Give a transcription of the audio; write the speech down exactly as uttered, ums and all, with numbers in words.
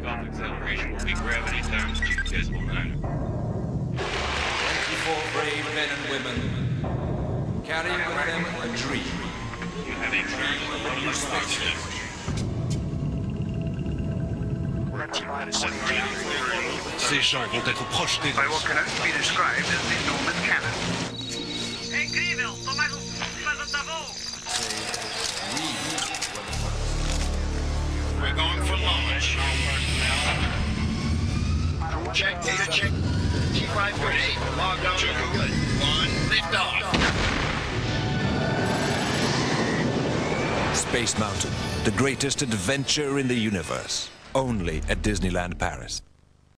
Top acceleration will be gravity times two decimal nine. twenty-four brave men and women, carrying with them a dream. You have a dream of a new space. Ces gens vont être projetés by what can only be described as an enormous cannon. Incrível! Só mais um levantavoo! We're going for launch. Check, data check. T five thirty-eight, logged on. Good. One, lift off. Space Mountain, the greatest adventure in the universe. Only at Disneyland Paris.